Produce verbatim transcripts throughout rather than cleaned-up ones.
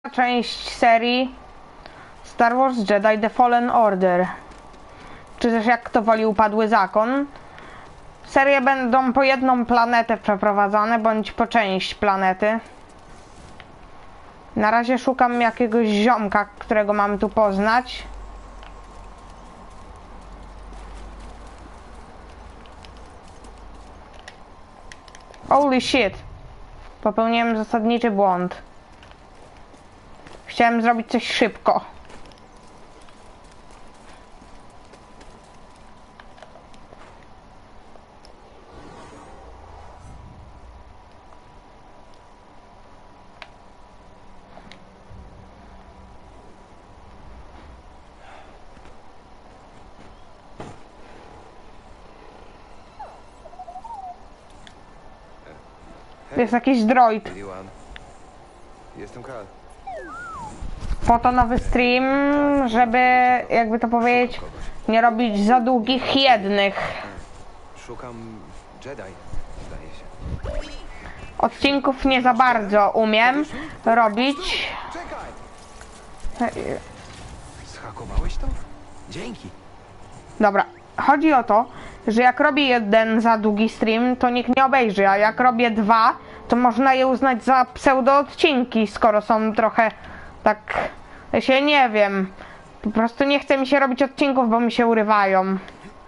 część serii Star Wars Jedi The Fallen Order, czy też jak kto woli Upadły Zakon. Serie będą po jedną planetę przeprowadzane, bądź po część planety. Na razie szukam jakiegoś ziomka, którego mam tu poznać. Holy shit. Popełniłem zasadniczy błąd. Chciałem zrobić coś szybko. To jest jakiś droid. Jestem Kal. Po to nowy stream, żeby, jakby to powiedzieć, nie robić za długich jednych. Szukam Jedi, zdaje się. Odcinków nie za bardzo umiem robić. Czekaj! Zhakowałeś to? Dzięki. Dobra, chodzi o to, że jak robię jeden za długi stream, to nikt nie obejrzy, a jak robię dwa, to można je uznać za pseudo odcinki, skoro są trochę tak, ja się nie wiem, po prostu nie chce mi się robić odcinków, bo mi się urywają.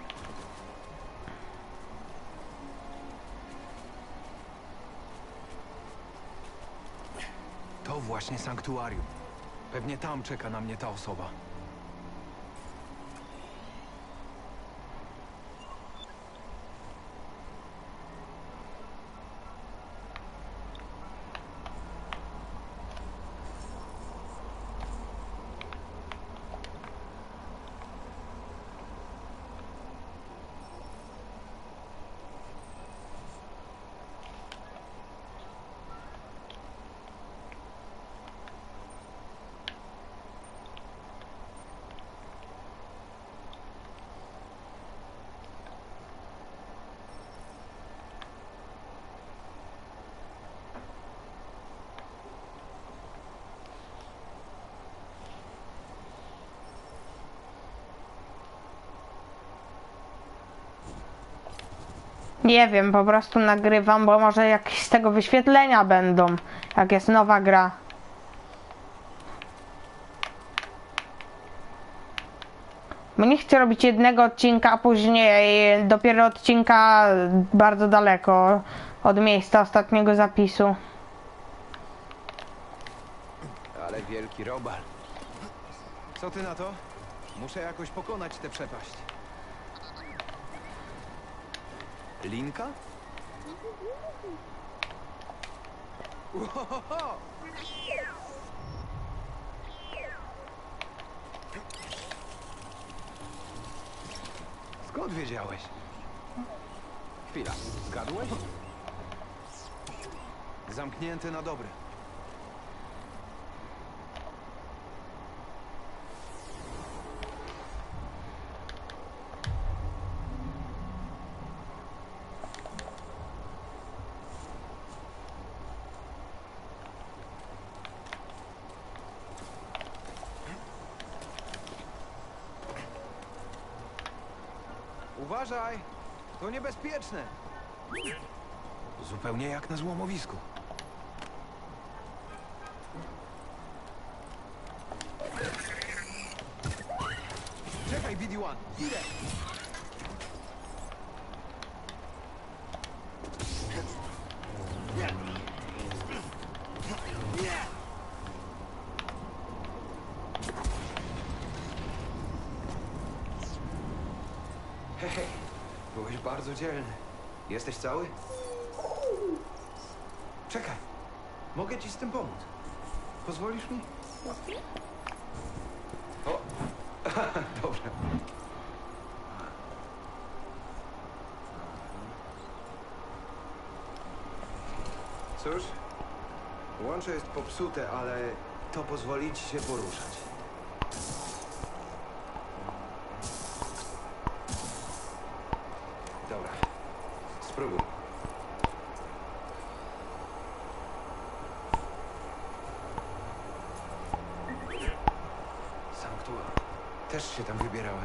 To właśnie sanktuarium. Pewnie tam czeka na mnie ta osoba. Nie wiem, po prostu nagrywam, bo może jakieś z tego wyświetlenia będą, jak jest nowa gra. Bo nie chcę robić jednego odcinka, a później dopiero odcinka bardzo daleko od miejsca ostatniego zapisu. Ale wielki robal. Co ty na to? Muszę jakoś pokonać tę przepaść. Linka? Uhohoho! Skąd wiedziałeś? Chwila, zgadłeś? Zamknięte na dobre. Uważaj! To niebezpieczne! Zupełnie jak na złomowisku. Czekaj, B D jeden! Idę! Hej, hej, byłeś bardzo dzielny. Jesteś cały? Czekaj, mogę ci z tym pomóc. Pozwolisz mi? O, dobrze. Cóż, łącze jest popsute, ale to pozwoli ci się poruszać. Dobra, spróbuj. Też się tam wybierałem.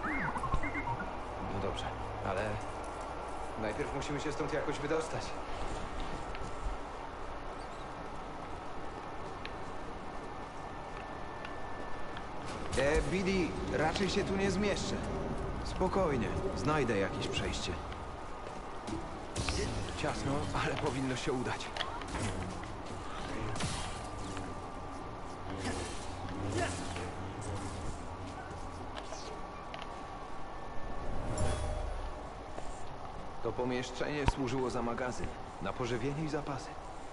No dobrze, ale najpierw musimy się stąd jakoś wydostać. E, Billy, raczej się tu nie zmieszczę. Spokojnie, znajdę jakieś przejście. Ciasno, ale powinno się udać. To pomieszczenie służyło za magazyn, na pożywienie i zapasy.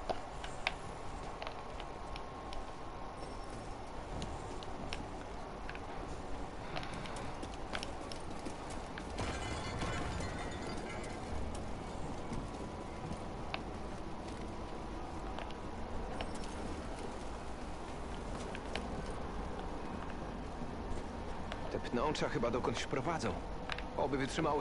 Te pnącza chyba dokądś prowadzą. Oby wytrzymały.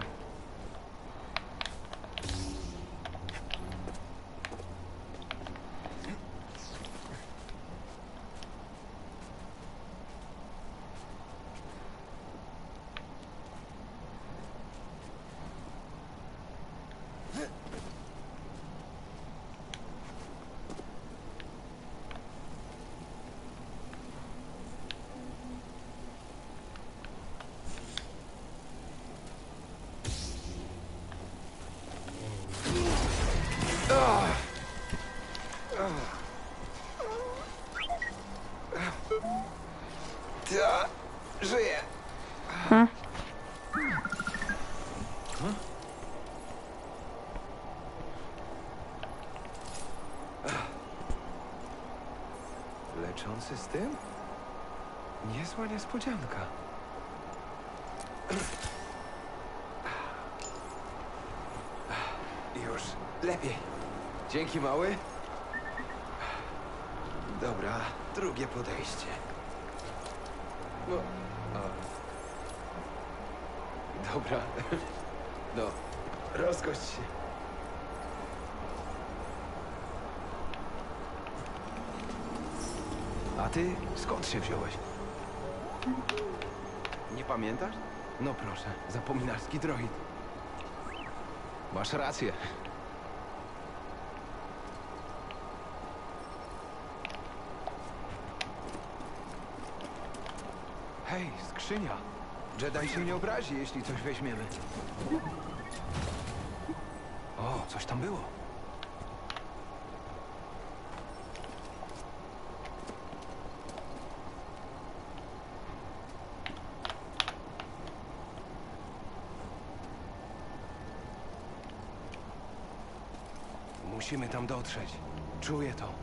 Ja żyję. Hmm? Leczący z tym? Niezła niespodzianka. Już lepiej. Dzięki, mały. Dobra, drugie podejście. No, a. Dobra. No, rozgość się. A ty skąd się wziąłeś? Nie pamiętasz? No proszę, zapominalski droid. Masz rację. Hej, skrzynia. Jedi się nie obrazi, jeśli coś weźmiemy. O, coś tam było. Musimy tam dotrzeć. Czuję to.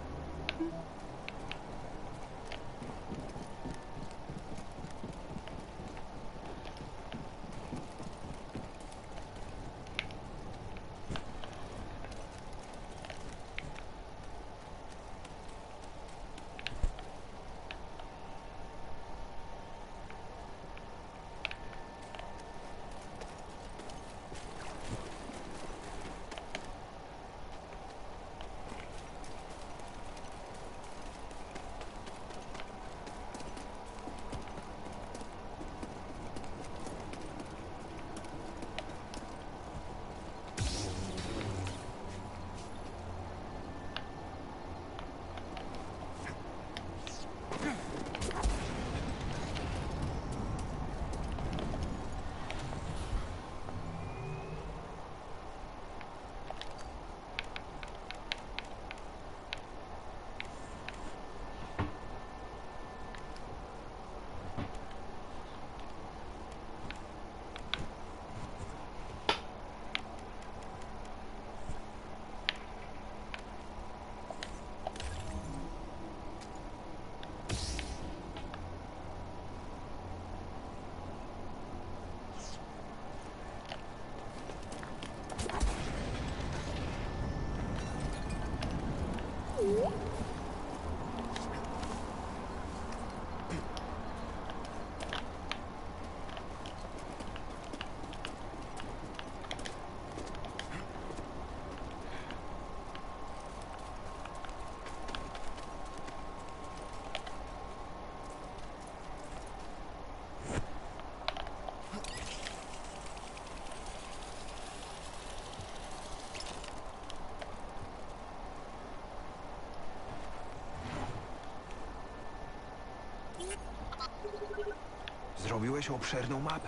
Zrobiłeś obszerną mapę.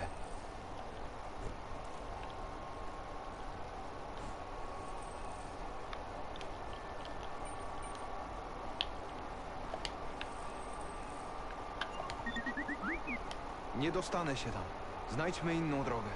Nie dostanę się tam. Znajdźmy inną drogę.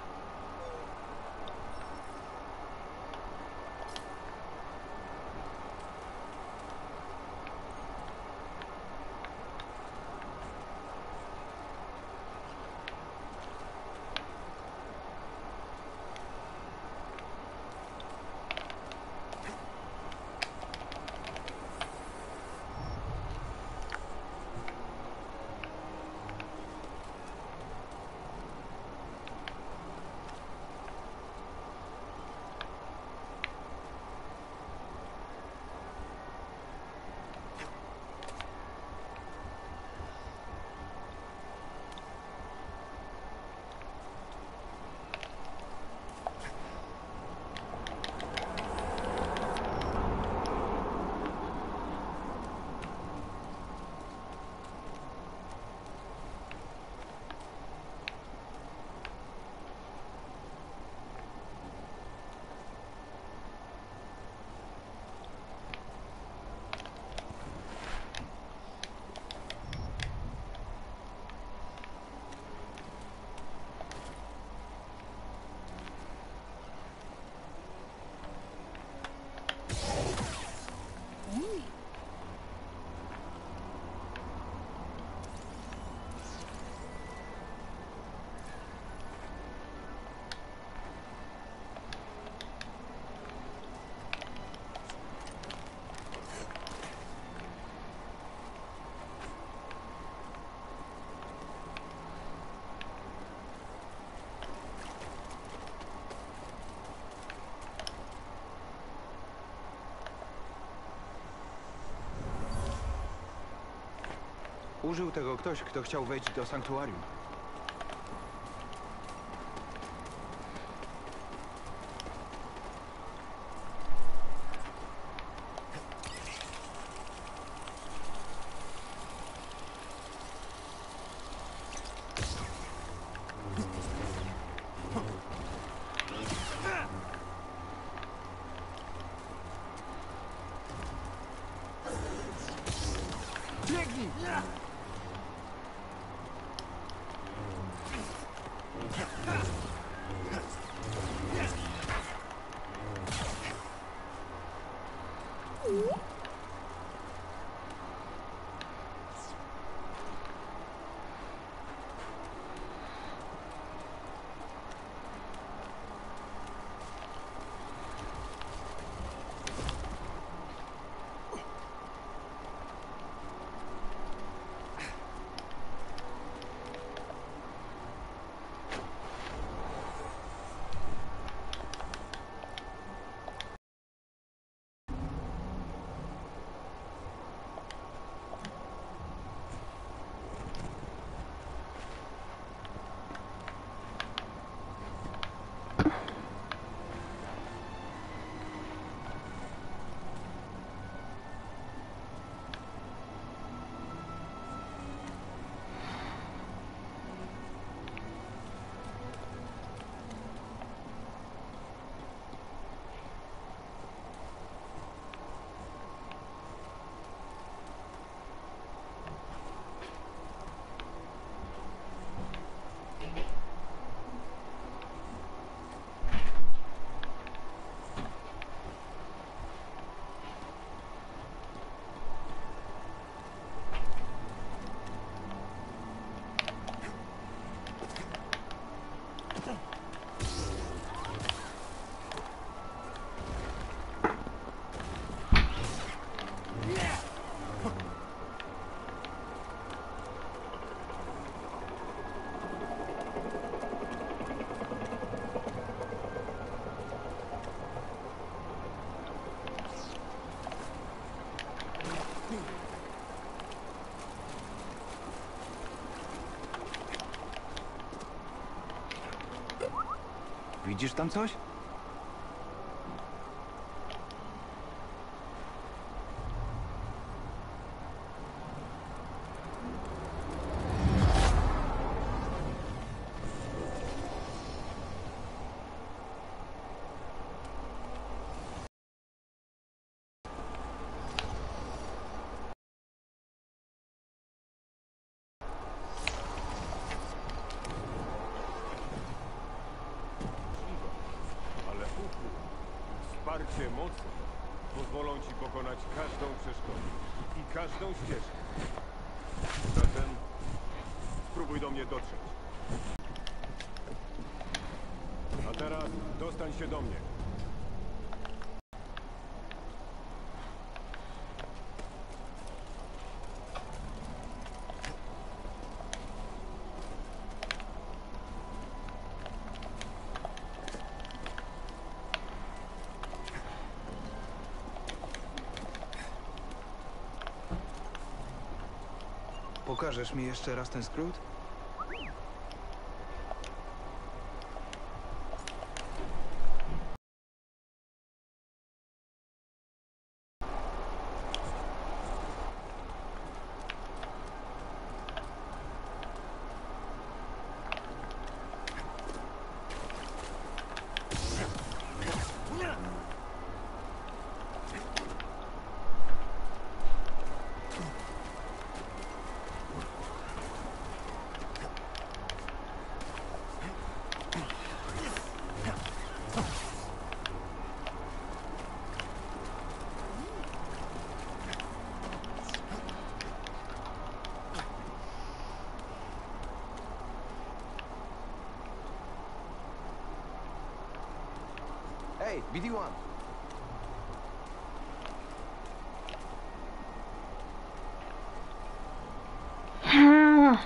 Użył tego ktoś, kto chciał wejść do sanktuarium. Widzisz tam coś? Otwarcie mocy pozwolą ci pokonać każdą przeszkodę i każdą ścieżkę. Zatem spróbuj do mnie dotrzeć. A teraz dostań się do mnie. Pokażesz mi jeszcze raz ten skrót? Ej, B D jeden! Hmm.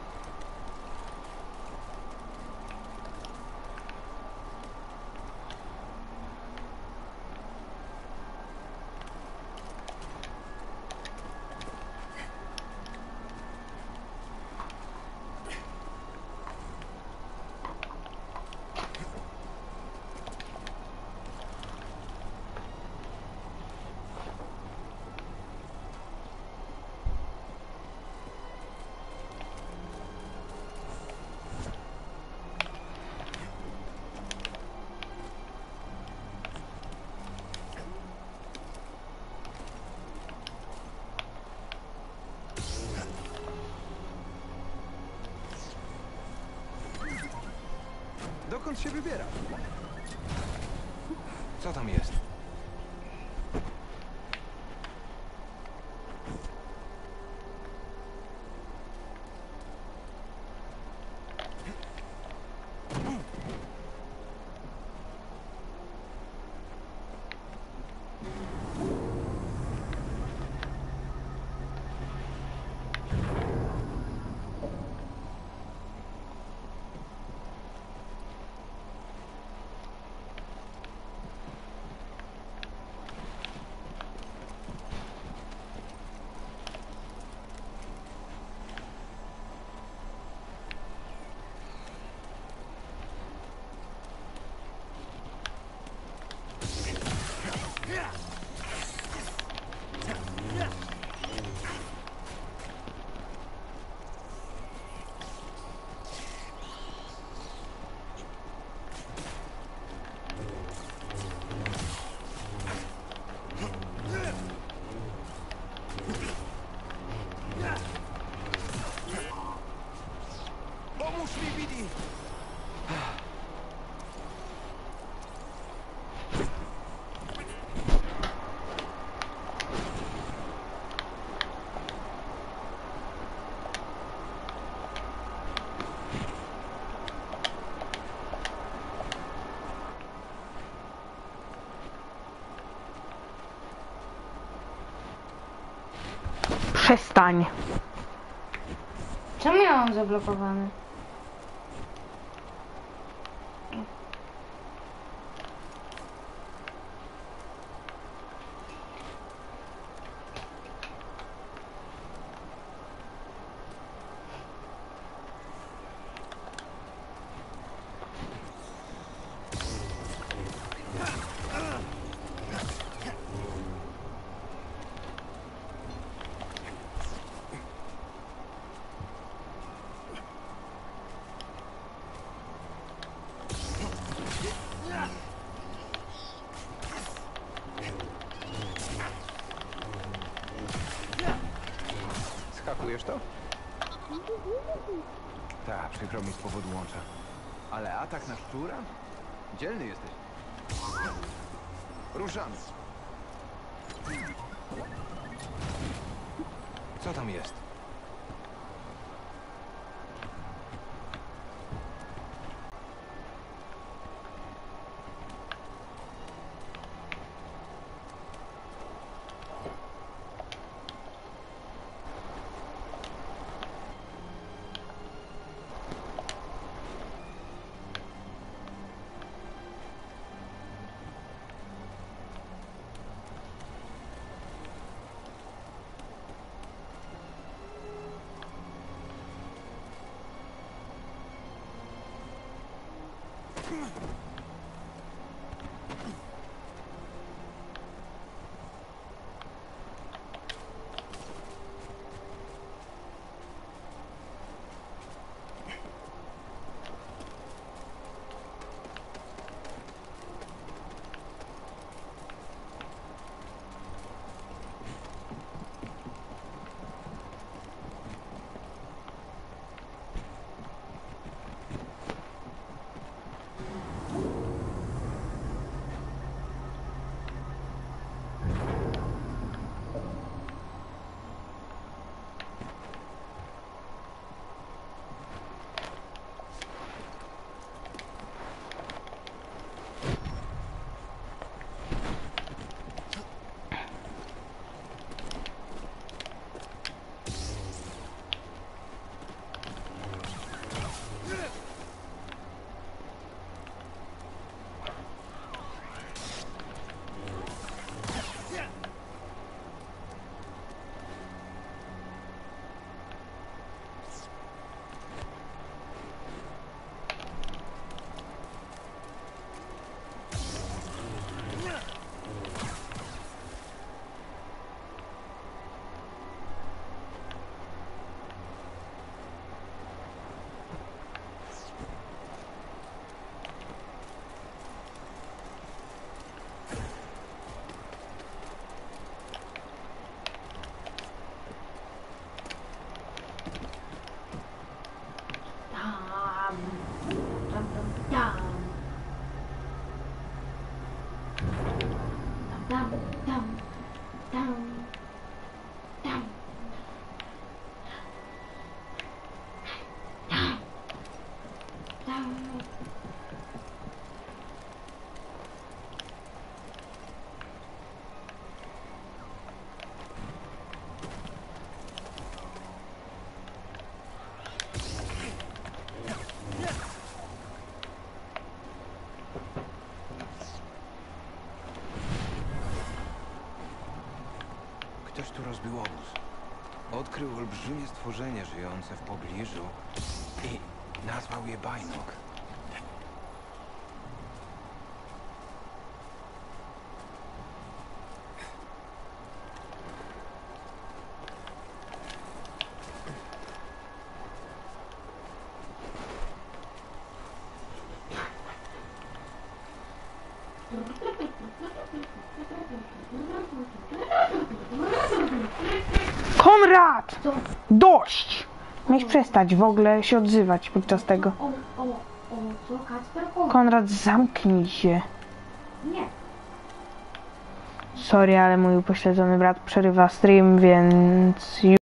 Dokąd się wybiera? Co tam jest? Pomóż mi, B D! Przestań. Czemu ja mam zablokowany? Skakujesz to? Tak, przykro mi z powodu łącza. Ale atak na szczura? Dzielny jesteś. Ruszamy. Co tam jest? Dum, dum, dum, dum. Dum, dum. Ktoś tu rozbił obóz. Odkrył olbrzymie stworzenie żyjące w pobliżu i nazwał je Bajnok. Konrad! Co? Dość! Miałeś przestać w ogóle się odzywać podczas tego. O, o, o, co? Kacper? O, Konrad, zamknij się. nie. Sorry, ale mój upośledzony brat przerywa stream, więc